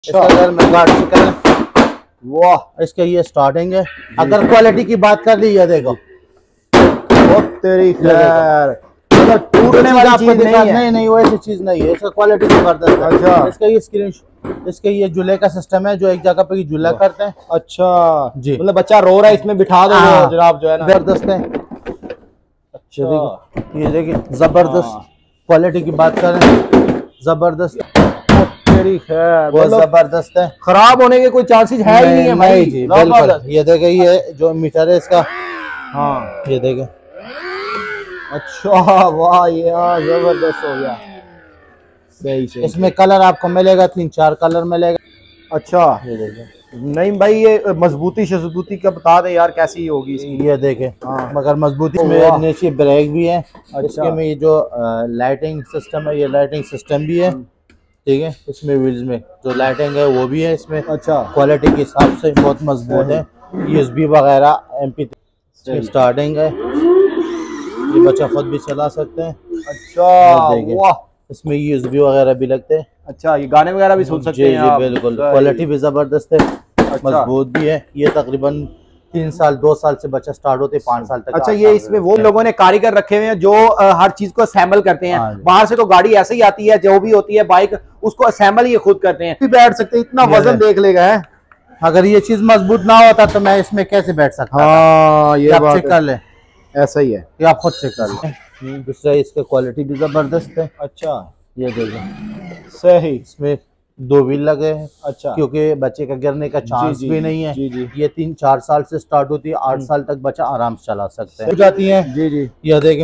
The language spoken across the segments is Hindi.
वाह, इसका ये स्टार्टिंग है। अगर क्वालिटी की बात कर ली, ये देखो तेरी खैर, मतलब टूटने वाली चीज नहीं है। नहीं वैसी चीज नहीं है, इसका क्वालिटी जबरदस्त है। अच्छा, इसका ये स्क्रीन, इसके ये झूले का सिस्टम है, जो एक जगह पे झूला करते हैं। अच्छा जी, मतलब बच्चा रो रहा है, इसमें बिठा दो जनाब, जो है ना, जबरदस्त है। अच्छा, ये देखिए जबरदस्त क्वालिटी की बात करें, जबरदस्त। तेरी खैर, वो जबरदस्त है, खराब होने के कोई चांसेस है ही नहीं है भाई जी, बिल्कुल। ये देखे, ये जो मीटर है इसका, हाँ ये देखे। अच्छा, वाह यार, जबरदस्त हो गया। सही। इसमें कलर आपको मिलेगा, 3-4 कलर मिलेगा। अच्छा, ये देखे। नहीं भाई, ये मजबूती का बता दे यार, कैसी होगी इसकी। ये देखे, हाँ। मगर मजबूती में नीचे ब्रेक भी है। अच्छा। इसके में ये जो लाइटिंग सिस्टम है, ये लाइटिंग सिस्टम भी है, ठीक है। इसमें व्हील्स में जो लाइटिंग है वो भी है इसमें। अच्छा, क्वालिटी के हिसाब से बहुत मजबूत है। USB वगैरह, MP3 स्टार्टिंग है, ये बच्चा खुद भी चला सकते हैं। अच्छा, वाह, इसमें USB वगैरह भी लगते हैं। अच्छा, ये गाने वगैरह भी सुन सकते हैं आप। बिल्कुल, क्वालिटी भी जबरदस्त है। अच्छा। मजबूत भी है। ये तकरीबन 3 साल 2 साल से बच्चा स्टार्ट होते 5 साल तक। अच्छा, ये इसमें वो लोगों ने कारीगर रखे हुए हैं जो हर चीज को असेंबल करते हैं। बाहर से तो गाड़ी ऐसे ही आती है, जो भी होती है बाइक, उसको असेंबल ये खुद करते हैं। बैठ सकते हैं, इतना वजन देख लेगा है। अगर ये चीज मजबूत ना होता तो मैं इसमें कैसे बैठ सकता? हाँ, ये आप चेक कर ले, ऐसा ही है, ये आप खुद चेक कर ले। दूसरा, इसका क्वालिटी भी जबरदस्त है। अच्छा, ये देखो, सही, इसमें 2 व्हील लगे हैं। अच्छा, क्योंकि बच्चे का गिरने का चांस भी नहीं है। जी। ये 3-4 साल से स्टार्ट होती है, 8 साल तक बच्चा आराम से चला सकते हैं, जाती है। जी, ये देखें।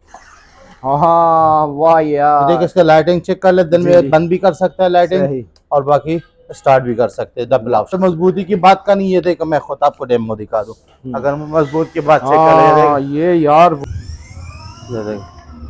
हाँ, वाह यार, देख, इसका लाइटिंग चेक कर ले, दिन में बंद भी कर सकता है लाइटिंग, और बाकी स्टार्ट भी कर सकते हैं। दबलाव से मजबूती की बात का नहीं, ये देखो, मैं खुद आपको डेमो दिखा दूं। अगर मजबूत की बात चेक करें, ये यार, ये देखो,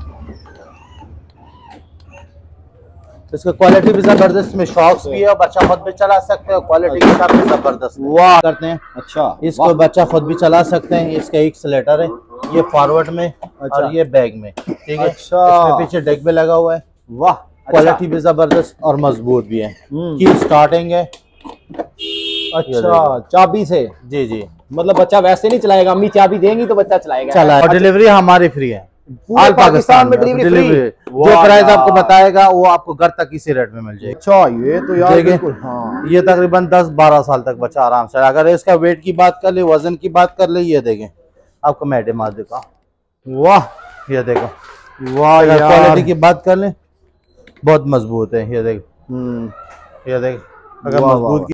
इसका क्वालिटी भी जबरदस्त में शॉक्स भी है, बच्चा खुद भी चला सकते हैं, क्वालिटी के हिसाब से जबरदस्त वाह करते हैं। अच्छा, इसको बच्चा खुद भी चला सकते हैं। इसका एक्सीलेटर है, ये फॉरवर्ड में। अच्छा। और ये बैग में, ठीक है। अच्छा, इसमें पीछे डेक भी लगा हुआ है। वाह, क्वालिटी भी जबरदस्त और मजबूत भी है। की स्टार्टिंग है। अच्छा, चाबी से। जी, मतलब बच्चा वैसे नहीं चलाएगा, अम्मी चाबी देंगी तो बच्चा चलाएगा। और डिलीवरी हमारी फ्री है, ऑल पाकिस्तान में डिलीवरी। जो प्राइस आपको बताएगा वो आपको घर तक इसी रेट में मिल जाएगा। अच्छा, ये तो यार बिल्कुल, हाँ। ये तकरीबन 10-12 साल तक बच्चा आराम से। अगर इसका वेट की बात कर ले, वजन की बात कर ले, ये देखें, आपको मैं डेमो देता हूं। वाह, ये देखो, वाह यार, क्वालिटी की बात कर ले, बहुत मजबूत है। ये देख, ये देख, अगर मजबूत।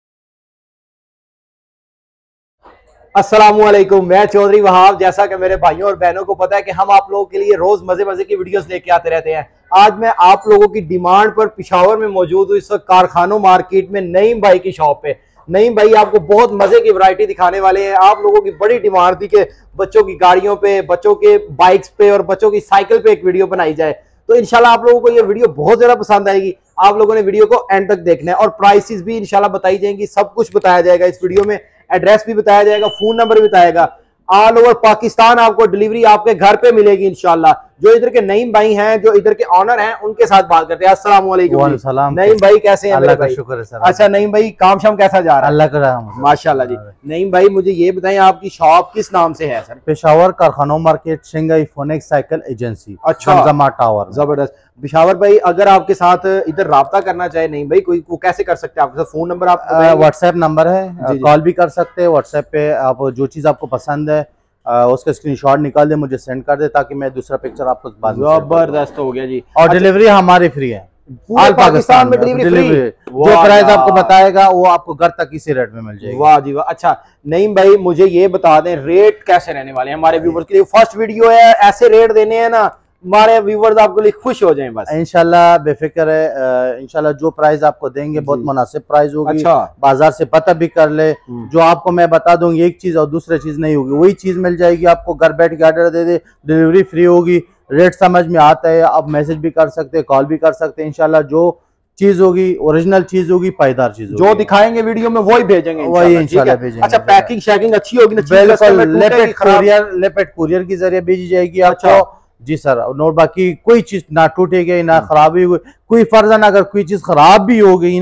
अस्सलामुअलैकुम, मैं चौधरी वहाब। जैसा कि मेरे भाइयों और बहनों को पता है कि हम आप लोगों के लिए रोज मजे की वीडियोस लेके आते रहते हैं। आज मैं आप लोगों की डिमांड पर पिशावर में मौजूद हूँ, इस वक्त कारखानों मार्केट में नईम भाई की शॉप पे। नईम भाई आपको बहुत मजे की वैरायटी दिखाने वाले हैं। आप लोगों की बड़ी डिमांड थी कि बच्चों की गाड़ियों पे, बच्चों के बाइक्स पे और बच्चों की साइकिल पे एक वीडियो बनाई जाए, तो इंशाल्लाह आप लोगों को ये वीडियो बहुत ज्यादा पसंद आएगी। आप लोगों ने वीडियो को एंड तक देखना है और प्राइसेस भी इंशाल्लाह बताई जाएंगी, सब कुछ बताया जाएगा इस वीडियो में। एड्रेस भी बताया जाएगा, फोन नंबर भी बताएगा। ऑल ओवर पाकिस्तान आपको डिलीवरी आपके घर पे मिलेगी इंशाल्लाह। जो इधर के नईम भाई हैं, जो इधर के ऑनर हैं, उनके साथ बात करते हैं। अस्सलाम वालेकुम नईम भाई, कैसे हैं? अल्लाह का शुक्र है सर। अच्छा नईम भाई, काम शाम कैसा जा रहा है? अल्लाह का रहम, माशाल्लाह जी। नईम भाई, मुझे ये बताएं, आपकी शॉप किस नाम से है सर? पेशावर कारखानों market, Shingai Phoenix cycle agency, अच्छा, टावर। जबरदस्त। पेशावर भाई, अगर आपके साथ इधर राब्ता करना चाहे नहीं भाई कोई, वो कैसे कर सकते हैं? आपके साथ फोन नंबर, आप व्हाट्सएप नंबर है, कॉल भी कर सकते हैं। व्हाट्सएप पे आप जो चीज आपको पसंद है उसका स्क्रीनशॉट निकाल दे, मुझे सेंड कर दे, ताकि मैं दूसरा पिक्चर आपको बाद में। जबरदस्त हो गया जी। और डिलीवरी हमारी फ्री है, ऑल पाकिस्तान में डिलीवरी। जो प्राइस आपको बताएगा वो आपको घर तक इसी रेट में मिल जाएगा। वाह जी वाह। अच्छा नईम भाई, मुझे ये बता दें, रेट कैसे रहने वाले हैं हमारे व्यूवर्स के लिए? फर्स्ट वीडियो है, ऐसे रेट देने हैं ना हमारे व्यूवर्स आपके लिए खुश हो जाएं बस। इंशाल्लाह बेफिक्र है, इंशाल्लाह जो प्राइस आपको देंगे बहुत मुनासिब प्राइस होगी। अच्छा, बाजार से पता भी कर ले, जो आपको मैं बता दूंगी एक चीज और दूसरी चीज नहीं होगी, वही चीज मिल जाएगी आपको। घर बैठ के ऑर्डर दे दे, डिलीवरी फ्री होगी, रेट समझ में आता है, आप मैसेज भी कर सकते हैं, कॉल भी कर सकते हैं। इंशाल्लाह जो चीज होगी ओरिजिनल चीज होगी, पायदार चीज होगी, जो दिखाएंगे वीडियो में वही भेजेंगे, वही इंशाल्लाह भेजेंगे। अच्छा, पैकिंग शैकिंग अच्छी होगी ना? लेपेट कुरियर के जरिए भेजी जाएगी आपको। जी सर, और बाकी कोई चीज ना टूटेगी ना खराबी हुई, कोई फर्जन अगर कोई चीज खराब भी हो गई ना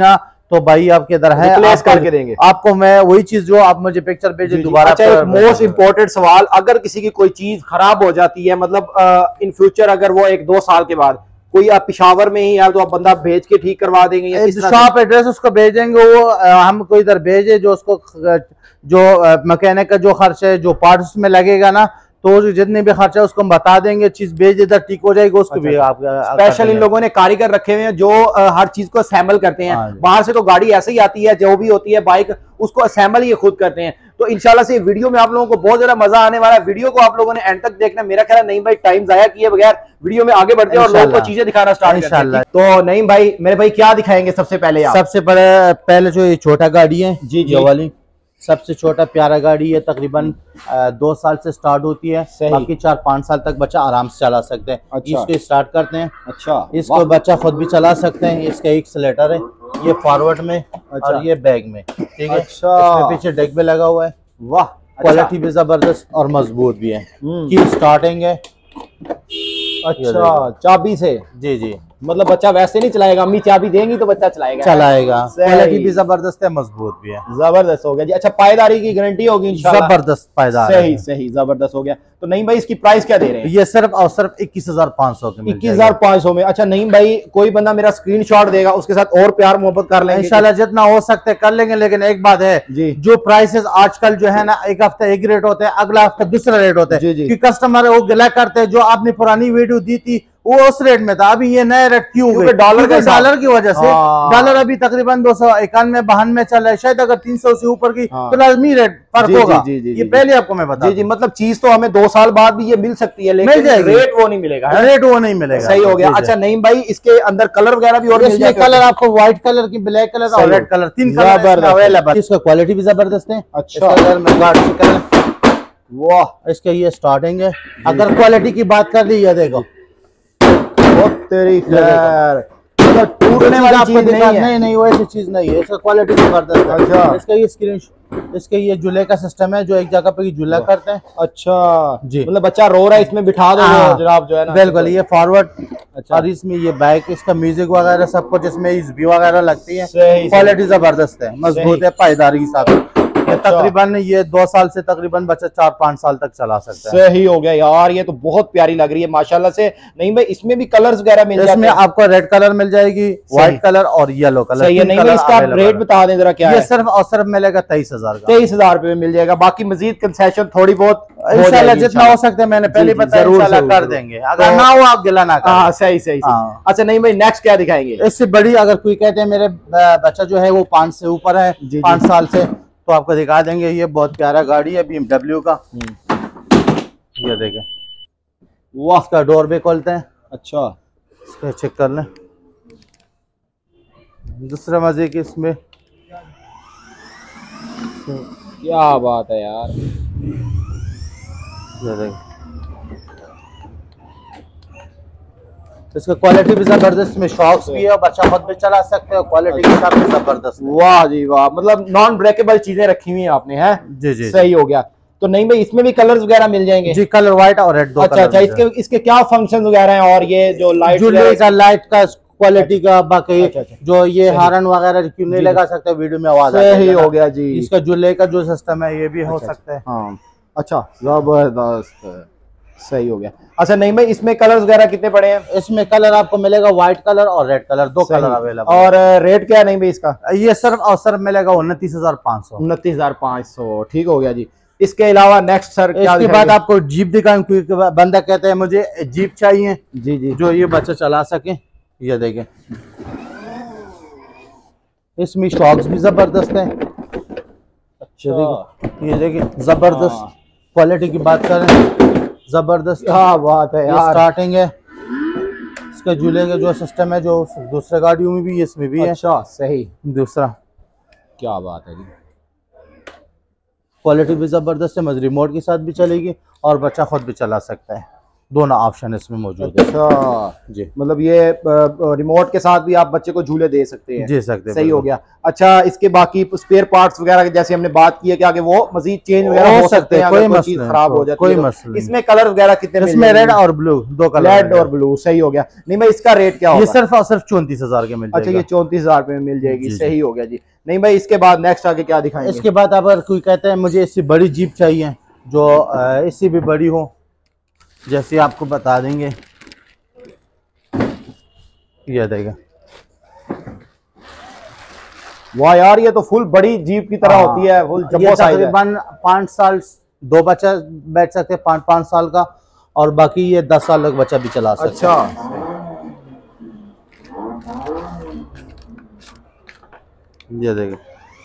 तो भाई आपके इधर है, रिप्लेस करके देंगे आपको। मैं वही चीज जो आप मुझे पिक्चर भेजे दोबारा। अच्छा, एक मोस्ट इंपॉर्टेंट सवाल, अगर किसी की कोई चीज खराब हो जाती है, मतलब इन फ्यूचर अगर वो 1-2 साल के बाद कोई आप पिशावर में ही है तो आप बंदा भेज के ठीक करवा देंगे या शॉप एड्रेस उसको भेजेंगे, वो हम कोई इधर भेजे जो उसको जो मैकेनिक का जो खर्च है, जो पार्ट्स में लगेगा ना, तो जितने भी खर्चा उसको हम बता देंगे, चीज भेज इधर ठीक हो जाएगी उसको भी। आप स्पेशल इन लोगों ने कारीगर रखे हुए हैं जो हर चीज को असेंबल करते हैं। बाहर से तो गाड़ी ऐसे ही आती है, जो भी होती है बाइक, उसको असेंबल ये खुद करते हैं। तो इंशाल्लाह से वीडियो में आप लोगों को बहुत ज्यादा मजा आने वाला है। वीडियो को आप लोगों ने एंड तक देखना। मेरा ख्याल है नहीं भाई, टाइम जाया किए बगैर वीडियो में आगे बढ़ते हैं और लोगों को चीजें दिखाना स्टार्ट करते हैं। तो नहीं भाई, मेरे भाई क्या दिखाएंगे सबसे पहले? सबसे पहले जो ये छोटा गाड़ी है जी वाली, सबसे छोटा प्यारा गाड़ी है, तकरीबन 2 साल से स्टार्ट होती है, बाकी 4-5 साल तक बच्चा आराम से चला सकते हैं। अच्छा। इसको स्टार्ट करते हैं। अच्छा, इसको बच्चा खुद भी चला सकते हैं। इसका एक एक्सीलेटर है, ये फॉरवर्ड में। अच्छा। और ये बैग में, ठीक है। अच्छा। इसमें पीछे डेक भी लगा हुआ है। वाह, क्वालिटी भी जबरदस्त और मजबूत भी है। की स्टार्टिंग है। अच्छा, चाबी से? जी जी, मतलब बच्चा वैसे नहीं चलाएगा, अम्मी चाबी देंगी तो बच्चा चलाएगा। क्वालिटी भी जबरदस्त है, मजबूत भी है। जबरदस्त हो गया जी। अच्छा, पायदारी की गारंटी होगी इंशाल्लाह? जबरदस्त पायदार। सही जबरदस्त हो गया। तो नहीं भाई, इसकी प्राइस क्या दे रहे हैं? ये सिर्फ और सिर्फ 21,500 की। 21,500 में? अच्छा नहीं भाई, कोई बंदा मेरा स्क्रीनशॉट देगा, उसके साथ और प्यार मोहब्बत कर लेंगे इंशाल्लाह, जितना हो सकते कर लेंगे। लेकिन एक बात है जी, जो प्राइसेस आजकल जो है ना, एक हफ्ते एक रेट होते हैं, अगला हफ्ता दूसरा रेट होता है। कि कस्टमर वो गिला करते हैं, जो आपने पुरानी वीडियो दी थी वो उस रेट में था, अभी ये नए रेट क्यों हुए? डॉलर की वजह से। डॉलर अभी तकरीबन 291-92 चल रहा है, शायद अगर 300 से ऊपर की तो लाजमी रेट फर्क होगा। ये पहले आपको मैं बता जी। मतलब चीज तो हमें 2 साल बाद भी ये मिल सकती है, लेकिन रेट वो नहीं मिलेगा। रेट वो नहीं मिलेगा। सही हो गया। अच्छा नहीं भाई, इसके अंदर कलर वगैरह भी और मिल जाएगा? कलर आपको व्हाइट कलर की, ब्लैक कलर और रेड कलर, 3 कलर अवेलेबल। इसका क्वालिटी भी जबरदस्त है। अच्छा, वाह, इसका ये स्टार्टिंग है। अगर क्वालिटी की बात कर ली, ये देखो तेरी खैर, मतलब टूटने वाली चीज नहीं, वो ऐसी चीज नहीं है। इसका क्वालिटी जबरदस्त है। अच्छा, इसका ये स्क्रीन, इसके ये झूले का सिस्टम है, जो एक जगह पे झूला करते हैं। अच्छा जी, मतलब बच्चा रो रहा है, इसमें बिठा दो जनाब, जो है ना। बिल्कुल, ये फॉरवर्ड। अच्छा, और इसमें ये बैक, इसका म्यूजिक वगैरह सब कुछ इसमें वगैरह लगती है। क्वालिटी जबरदस्त है, मजबूत है, पायदारी के साथ। तकरीबन ये 2 साल से तकरीबन बच्चा 4-5 साल तक चला सकता है। सही हो गया यार, ये तो बहुत प्यारी लग रही है माशाल्लाह से। नहीं भाई, इसमें भी कलर्स वगैरह मिल जाते हैं? इसमें आपको रेड कलर मिल जाएगी, व्हाइट कलर और येलो कलर। सही है। नहीं भाई, इसका रेट बता दें जरा, क्या है? ये सिर्फ और सिर्फ मिलेगा 23,000 का। 23,000 रुपए में मिल जाएगा। बाकी मजीद कंसेशन थोड़ी बहुत इंशाल्लाह जितना हो सकता है, मैंने पहले बताया, इंशाल्लाह कर देंगे। अगर ना हो आप गिला ना करें। सही। अच्छा नहीं भाई, नेक्स्ट क्या दिखाएंगे? इससे बड़ी, अगर कोई कहते हैं मेरे बच्चा जो है वो 5 से ऊपर है, 5 साल से, तो आपको दिखा देंगे। ये बहुत प्यारा गाड़ी है BMW का। ये देखें, वो इसका डोर भी खोलते हैं। अच्छा, इसको चेक कर लें। दूसरे मजे की इसमें क्या बात है यार। ये देखें, इसका क्वालिटी भी जबरदस्त में, शॉक्स भी है और बच्चा खुद भी चला सकते हैं। क्वालिटी के हिसाब से जबरदस्त। वाह जी वाह, मतलब नॉन ब्रेकेबल चीजें रखी हुई हैं आपने, हैं? जी। सही हो गया। तो नहीं भाई, इसमें भी कलर्स वगैरह मिल जाएंगे? जी, कलर व्हाइट और रेड, दो। अच्छा, इसके क्या फंक्शन वगैरह हैं? और ये जो लाइट का क्वालिटी का, बाकी जो ये हारन वगैरह क्यों नहीं लगा सकते, वीडियो में आवाज सही हो गया जी। इसका झूले का जो सिस्टम है ये भी हो सकता है। हाँ, अच्छा, जबरदस्त, सही हो गया। अच्छा नहीं भाई, इसमें कलर वगैरह कितने पड़े हैं? इसमें कलर आपको मिलेगा व्हाइट कलर और रेड कलर, 2 कलर अवेलेबल। और रेट क्या नहीं भाई इसका? ये सिर्फ और सिर्फ मिलेगा 29,500। 29,500, ठीक हो गया जी। इसके अलावा नेक्स्ट सर क्या? इसके बाद आपको जीप दिखाएं, क्योंकि बंदा कहते हैं मुझे जीप चाहिए। जी, जो ये बच्चा चला सके। ये देखें, इसमें शॉक्स भी जबरदस्त है। अच्छा, ये देखें, जबरदस्त क्वालिटी की बात करें, जबरदस्त। क्या बात है यार। स्टार्टिंग है। इसका झूले का जो सिस्टम है, जो दूसरे गाड़ियों में भी, इसमें भी है। अच्छा, सही। दूसरा, क्या बात है जी। क्वालिटी भी जबरदस्त है, रिमोट के साथ भी चलेगी और बच्चा खुद भी चला सकता है। दोनों ऑप्शन इसमें मौजूद है। अच्छा जी, मतलब ये रिमोट के साथ भी आप बच्चे को झूले दे सकते हैं। जी सकते हैं। सही हो गया। अच्छा, इसके बाकी स्पेयर पार्ट्स वगैरह जैसे हमने बात की है कि आगे वो मजीद चेंज वगैरह हो सकते हैं, कोई चीज खराब हो जाती है। कोई मसला। इसमें कलर वगैरह कितने? इसमें रेड और ब्लू, दो कलर, रेड और ब्लू। सही हो गया। नहीं भाई, इसका रेट क्या होगा? ये सिर्फ और सिर्फ 34,000 के मिल जाएगा। अच्छा, ये 34,000 रुपए में मिल जाएगी। सही हो गया जी। नहीं भाई, इसके बाद नेक्स्ट आगे क्या दिखाएंगे? इसके बाद अगर कोई कहता है मुझे इससे बड़ी जीप चाहिए जो इससे भी बड़ी हो, जैसे आपको बता देंगे, ये देगा। वाह यार, ये तो फुल बड़ी जीप की तरह होती है, फुल जंबो साइज है। तकरीबन 5 साल 2 बच्चा बैठ सकते हैं, 5 साल का, और बाकी ये 10 साल तक बच्चा भी चला सकता है। अच्छा, ये देगा।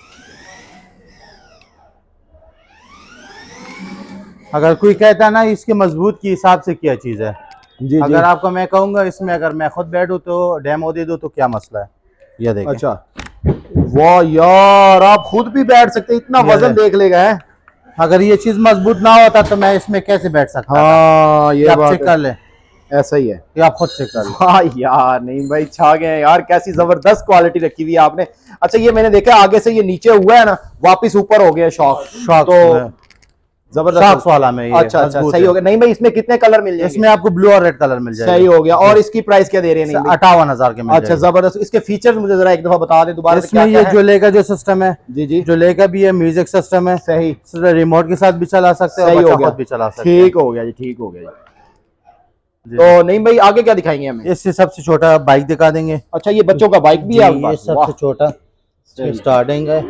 अगर कोई कहता है ना इसके मजबूत के हिसाब से क्या चीज है, जी, अगर जी। आपको मैं कहूंगा इसमें अगर मैं खुद बैठूं तो डेमो दे दूं तो क्या मसला है, ये देखें। अच्छा, वाह यार, आप खुद भी बैठ सकते, इतना वजन देख लेगा है। अगर ये चीज मजबूत ना होता तो मैं इसमें कैसे बैठ सकता? हाँ, ये बात चेक कर ले, ऐसा ही है। ये आप खुद चेक कर ले। हाँ यार, नहीं भाई, छा गए यार, कैसी जबरदस्त क्वालिटी रखी हुई है आपने। अच्छा, ये मैंने देखा आगे से ये नीचे हुआ है ना, वापस ऊपर हो गया शॉक तो जबरदस्त वाला में ये अच्छा, सही हो गया। नहीं भाई, इसमें कितने कलर मिल जाएंगे? इसमें आपको ब्लू और रेड कलर मिल जाएगा। सही हो गया। और इसकी प्राइस क्या दे रहे हैं? 58,000 के मिल अच्छा, जबरदस्त। इसके फीचर्स मुझे जरा एक दफा बता दें दोबारा। इसमें ये जुले का जो सिस्टम है, जी जी, जुले का भी है, म्यूजिक सिस्टम है। सही, रिमोट के साथ भी चला सकते हैं, सही हो गया, भी चला सकते हैं। ठीक हो गया जी, ठीक हो गया जी। तो नहीं भाई, आगे क्या दिखाएंगे हमें? इससे सबसे छोटा बाइक दिखा देंगे। अच्छा, ये बच्चों का बाइक भी है? ये सबसे छोटा स्टार्टिंग है,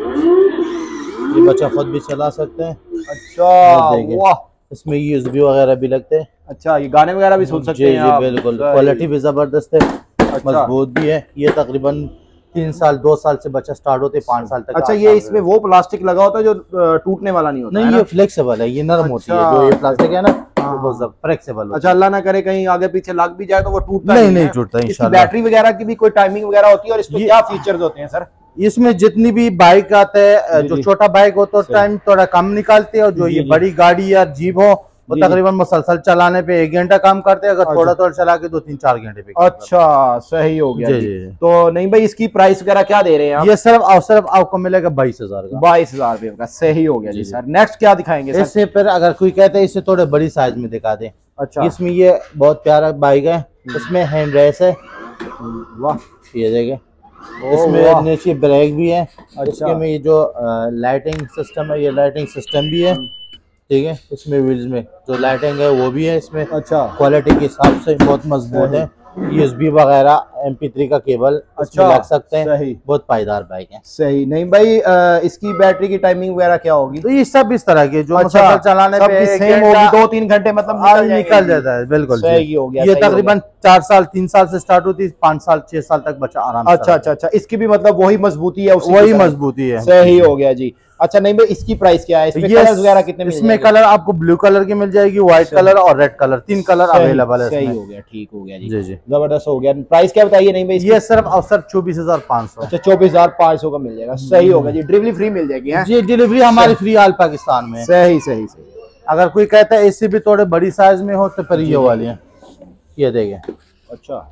ये बच्चा खुद भी चला सकते हैं। अच्छा, वाह, इसमें यूएसबी वगैरह भी लगते हैं। अच्छा, ये गाने वगैरह भी सुन सकते हैं आप? बिल्कुल, क्वालिटी भी जबरदस्त है, मजबूत भी है। ये तकरीबन 3 साल 2 साल से बच्चा स्टार्ट होते 5 साल तक। अच्छा, ये इसमें वो प्लास्टिक लगा होता है जो टूटने वाला नहीं होता? नहीं, ये फ्लेक्सिबल है, ये नरम होती है। जो ये प्लास्टिक है ना, वो फ्लेक्सिबल। अच्छा, अल्लाह ना करे कहीं आगे पीछे लग भी जाए तो वो टूटता नहीं टूटता इंशाल्लाह। बैटरी वगैरह की भी कोई टाइमिंग वगैरह होती है? और इसमें क्या फीचर्स होते हैं सर? इसमें जितनी भी बाइक आते हैं, जो छोटा बाइक हो तो टाइम थोड़ा कम निकालते हैं, और जो ये बड़ी गाड़ी या जीप हो वो तकरीबन मुसलसल चलाने पे 1 घंटा काम करते हैं, अगर थोड़ा थोड़ा चला के 2-3-4 घंटे पे। अच्छा, सही हो गया जी। तो नहीं भाई, इसकी प्राइस वगैरह क्या दे रहे हैं आप? ये सिर्फ आपको मिलेगा 22,000 का। 22,000 रुपए का। सही हो गया जी सर। नेक्स्ट क्या दिखाएंगे सर? इससे फिर अगर कोई कहते हैं इससे थोड़े बड़ी साइज में दिखा दें। अच्छा, इसमें ये बहुत प्यारा बाइक है, इसमें हैंड रेस है, वाह, ये देखें। इसमें नीचे ब्रेक भी है। अच्छा, इसके में ये जो लाइटिंग सिस्टम है, ये लाइटिंग सिस्टम भी है, ठीक है। इसमें व्हील्स में जो लाइटिंग है वो भी है इसमें। अच्छा, क्वालिटी के हिसाब से बहुत मजबूत है। यूएसबी वगैरह, MP3 का केबल अच्छा लग सकते हैं। सही, बहुत पायदार बाइक है। सही। नहीं भाई, इसकी बैटरी की टाइमिंग वगैरह क्या होगी? तो ये सब इस तरह के जो अच्छा, चलाने पे सेम होगी, 2-3 घंटे मतलब निकल जाता है। बिल्कुल सही हो गया। ये तकरीबन 4 साल 3 साल से स्टार्ट होती है, 5 साल 6 साल तक बच्चा आराम से। अच्छा अच्छा अच्छा, इसकी भी मतलब वही मजबूती है? वही मजबूती है। सही हो गया जी। अच्छा, नहीं भाई, इसकी प्राइस क्या है? इसमें कलर्स वगैरह कितने मिल जाएंगे? इसमें कलर आपको ब्लू कलर की मिल जाएगी, व्हाइट कलर और रेड कलर, 3 कलर अवेलेबल है। सही हो गया, ठीक हो गया जी। जी जी, जबरदस्त हो गया। प्राइस क्या बताइए? नहीं भाई, ये सिर्फ और सिर्फ 24,500। अच्छा, 24,500 का मिल जाएगा। सही हो गया जी। डिलीवरी फ्री मिल जाएगी? जी, डिलीवरी हमारी फ्री ऑल पाकिस्तान में। सही सही सही। अगर कोई कहता है इससे भी थोड़े बड़ी साइज में हो तो फिर ये वाली है, ये देखें। अच्छा,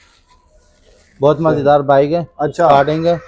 बहुत मजेदार बाइक है। अच्छा, स्टार्टिंग है।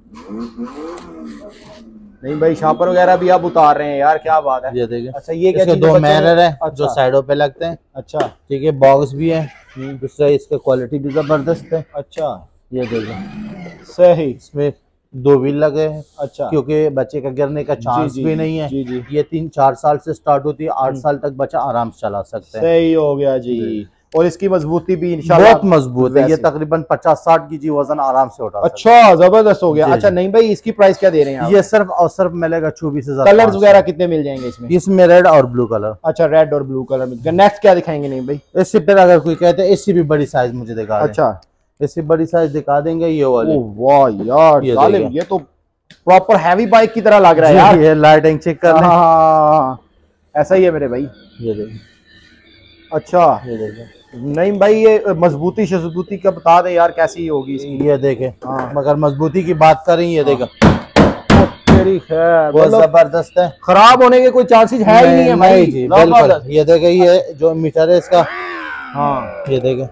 नहीं भाई, शापर वगैरह भी आप उतार रहे हैं यार, क्या बात है। ये देखें। अच्छा, ये क्या? 2 मिरर है। अच्छा, जो साइडों पे लगते हैं। अच्छा, ठीक है। बॉक्स भी है। दूसरा इसका क्वालिटी भी जबरदस्त है। अच्छा, ये देखें। सही। इसमें 2 व्हील लगे हैं। अच्छा, क्योंकि बच्चे का गिरने का चांस भी नहीं है। जी जी। ये 3-4 साल से स्टार्ट होती है, 8 साल तक बच्चा आराम से चला सकता है। सही हो गया जी। और इसकी मजबूती भी इंशाल्लाह बहुत मजबूत है। ये तकरीबन 50-60 की वजन आराम से उठा। अच्छा, जबरदस्त हो गया। अच्छा, नहीं भाई, इसकी प्राइस क्या दे रहे हैं आप? ये सिर्फ और सिर्फ मिलेगा 24,000। कलर्स वगैरह कितने मिल जाएंगे इसमें? इसमें रेड और ब्लू कलर। अच्छा, रेड और ब्लू कलर मिल। नेक्स्ट क्या दिखाएंगे? नहीं भाई, इससे फिर अगर कोई कहते हैं इससे भी बड़ी साइज मुझे दिखा दें। अच्छा, इससे बड़ी साइज दिखा देंगे। ये वाली। वाह यार, ये तो प्रॉपर हैवी बाइक की तरह लग रहा है यार। ये लाइटिंग चेक कर लें। हाँ, ऐसा ही है मेरे भाई। ये देखिए। अच्छा, ये देखिए। नहीं भाई, ये मजबूती शजबूती का बता दे यार, कैसी होगी इसकी? ये देखे। मगर मजबूती की बात करें, ये देखा तेरी खैर, बहुत जबरदस्त है। खराब होने के कोई चांसेस है ही नहीं है भाई। जी बिल्कुल। ये देखे, ये जो मीटर है इसका हाँ ये देखें।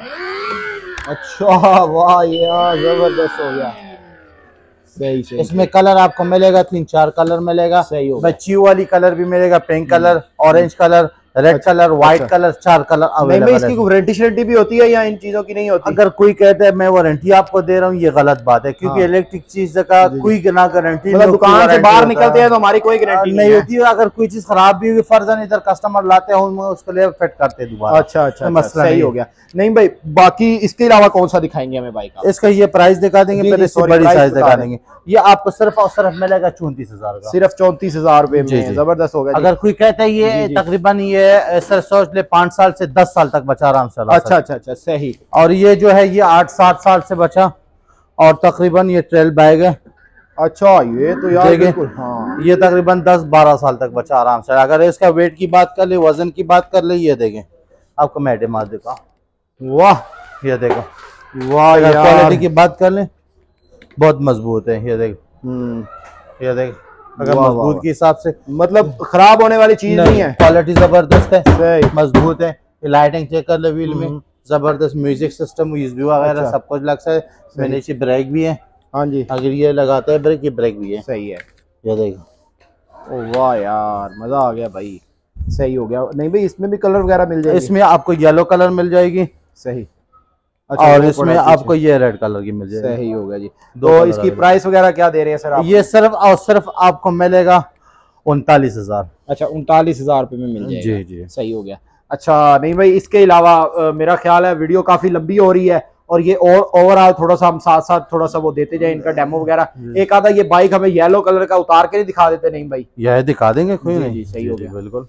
अच्छा वाह यार जबरदस्त हो गया। सही सही। इसमें कलर आपको मिलेगा 3-4 कलर मिलेगा। सही हो। बच्ची वाली कलर भी मिलेगा, pink colour, orange colour, red colour, white colour, 4 colour available है। इसकी वारंटी शर्टी भी होती है या इन चीजों की नहीं होती? अगर कोई कहता है मैं वारंटी आपको दे रहा हूँ, ये गलत बात है, क्योंकि इलेक्ट्रिक चीज का कोई ना गारंटी, मतलब दुकान से बाहर निकलते हैं तो हमारी कोई गारंटी नहीं होती है। अगर कोई चीज खराब भी हुई फर्जन इधर कस्टमर लाते हैं उसको ले फिट करते हैं दोबारा। अच्छा अच्छा, मसला सही हो गया। नहीं भाई, बाकी इसके अलावा कौन सा दिखाएंगे हमें बाइक? इसका ये प्राइस दिखा देंगे, फिर इसकी बड़ी साइज दिखा देंगे। ये आपको सिर्फ और सिर्फ मिलेगा 34,000 का, सिर्फ 34,000 रुपए में। जबरदस्त हो गया। अगर कोई कहता है ये तकरीबन ये सर सोच ले 5 साल से 10 साल तक बचा आराम से। अच्छा अच्छा अच्छा, सही। और ये जो है ये 8-7 साल से बचा, और तकरीबन ये ट्रेल बैग है। अच्छा, ये तो यार बिल्कुल हाँ। ये तकरीबन 10-12 साल तक बचा आराम से। अगर इसका वेट की बात कर ले, वजन की बात कर ले, ये देखें आपको मैडे मार देगा। वाह, ये देखो। वाह यार, क्वालिटी की बात कर ले बहुत मजबूत है। ये देख, ये देख, अगर मजबूत के हिसाब से मतलब खराब होने वाली चीज नहीं है। क्वालिटी जबरदस्त है, मजबूत है। लाइटिंग चेक कर ले, व्हील में जबरदस्त म्यूजिक सिस्टम, यूएसबी वगैरह सब कुछ लग सकता है। मैंने नीचे ब्रेक भी है। हाँ जी, अगर ये लगाता है ब्रेक, ये ब्रेक भी है। सही है। ये देखो, वाह यार, मजा आ गया भाई। सही हो गया। नहीं भाई, इसमें भी कलर वगैरह मिल जाएगी? इसमें आपको येलो कलर मिल जाएगी। सही। अच्छा, और इसमें आपको ये रेड कलर की मिल जाएगी। सही हो गया जी। तो इसकी प्राइस वगैरह क्या दे रहे हैं सर आप? ये सिर्फ और सिर्फ आपको मिलेगा 39,000। अच्छा, 39,000 रुपए में मिल जाएगा। जी जी, सही हो गया। अच्छा, नहीं भाई, इसके अलावा मेरा ख्याल है वीडियो काफी लंबी हो रही है, और ये और ओवरऑल थोड़ा सा हम साथ साथ थोड़ा सा वो देते जाए इनका डेमो वगैरह। एक आधा ये बाइक हमें येलो कलर का उतार के नहीं दिखा देते? नहीं भाई, यह दिखा देंगे, कोई नहीं। सही हो गया, बिल्कुल।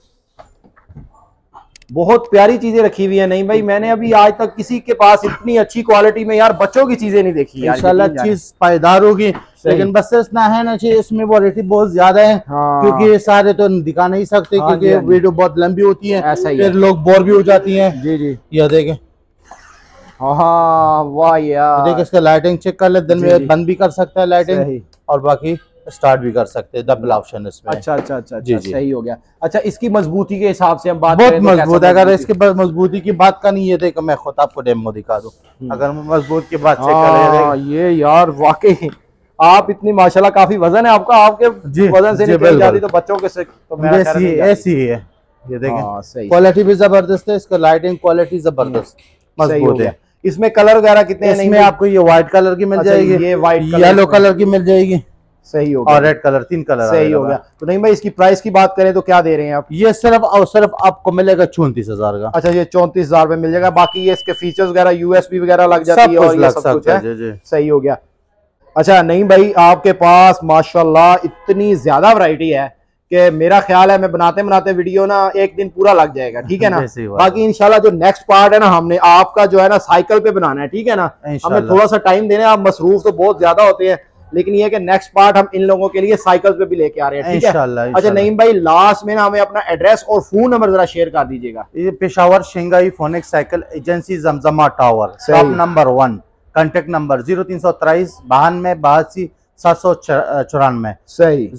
बहुत प्यारी चीजें रखी हुई है। नहीं भाई, मैंने अभी आज तक किसी के पास इतनी अच्छी क्वालिटी में यार बच्चों की चीजें नहीं देखी यार। इंशाल्लाह चीज पायदार होगी, लेकिन बस इतना है ना चाहिए, इसमें क्वालिटी बहुत ज्यादा है। हाँ। क्योंकि ये सारे तो दिखा नहीं सकते। हाँ, क्योंकि वीडियो बहुत लंबी होती है, ऐसा ही फिर लोग बोर भी हो जाती हैं। जी जी, यह देखें। हाँ वाह यार, देख, इसका लाइटिंग चेक कर ले, दिन में बंद भी कर सकता है लाइटिंग, और बाकी स्टार्ट भी कर सकते हैं, डबल ऑप्शन इसमें। अच्छा अच्छा अच्छा, जी जी, सही हो गया। अच्छा, इसकी मजबूती के हिसाब से हम बात बहुत मजबूत है। अगर इसके मजबूती की बात करनी है, देखो मैं खुद आपको डेमो दिखा दूं। अगर मजबूत की बात चेक करें, ये यार वाकई आप इतनी माशाल्लाह, काफी वजन है आपका, आपके वजन से निकल जाती तो बच्चों के से तो ऐसी ही है। ये देखें, क्वालिटी भी जबरदस्त है, इसका लाइटिंग क्वालिटी जबरदस्त मजबूत है। इसमें कलर वगैरह कितने हैं? इसमें आपको ये व्हाइट कलर की मिल जाएगी, ये व्हाइट येलो कलर की मिल जाएगी। सही हो गया। और रेड कलर, 3 कलर। सही हो गया। तो नहीं भाई, इसकी प्राइस की बात करें तो क्या दे रहे हैं आप? ये सिर्फ और सिर्फ आपको मिलेगा 34,000 का। अच्छा, ये 34,000 में मिल जाएगा। बाकी ये इसके फीचर्स वगैरह, यूएसबी वगैरह लग जाती है, और ये सब कुछ है। सही हो गया। अच्छा, नहीं भाई, आपके पास माशाल्लाह इतनी ज्यादा वैरायटी है कि मेरा ख्याल है मैं बनाते बनाते वीडियो ना एक दिन पूरा लग जाएगा। ठीक है ना? बाकी इंशाल्लाह जो नेक्स्ट पार्ट है ना, हमने आपका जो है ना साइकिल पे बनाना है। ठीक है ना? हमें थोड़ा सा टाइम देना है, आप मसरूफ तो बहुत ज्यादा होते हैं, लेकिन ये कि नेक्स्ट पार्ट हम इन लोगों के लिए साइकिल पे भी लेके आ रहे हैं। ठीक है? अच्छा नईम भाई, लास्ट में ना हमें अपना एड्रेस और फोन नंबर जरा शेयर कर दीजिएगा। ये Peshawar Shingai Phoenix cycle agency, Zamzama tower, shop number 1, contact number 0323 92 82 794। सही,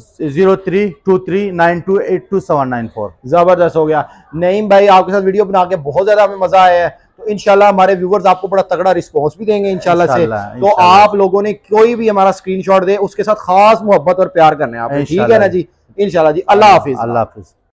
032392827994। जबरदस्त हो गया। नईम भाई, आपके साथ वीडियो बना के बहुत ज्यादा हमें मजा आया है। तो इंशाल्लाह हमारे व्यूवर्स आपको बड़ा तगड़ा रिस्पॉन्स भी देंगे इंशाल्लाह से। तो आप लोगों ने कोई भी हमारा स्क्रीनशॉट दे, उसके साथ खास मोहब्बत और प्यार करना है आपने। ठीक है ना जी? इंशाल्लाह जी। अल्लाह हाफिज। अल्लाह हाफिज।